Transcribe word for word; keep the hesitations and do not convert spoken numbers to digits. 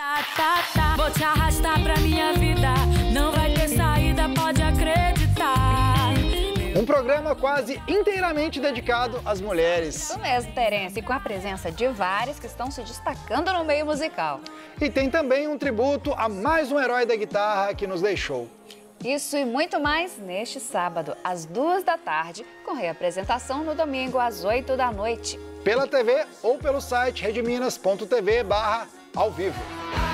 Tá, tá, tá. Vou te arrastar pra minha vida, não vai ter saída, pode acreditar. Um programa quase inteiramente dedicado às mulheres. Isso mesmo, Terence, e com a presença de várias que estão se destacando no meio musical. E tem também um tributo a mais um herói da guitarra que nos deixou. Isso e muito mais neste sábado, às duas da tarde, com reapresentação no domingo, às oito da noite. Pela T V ou pelo site redeminas ponto tv barra ao vivo.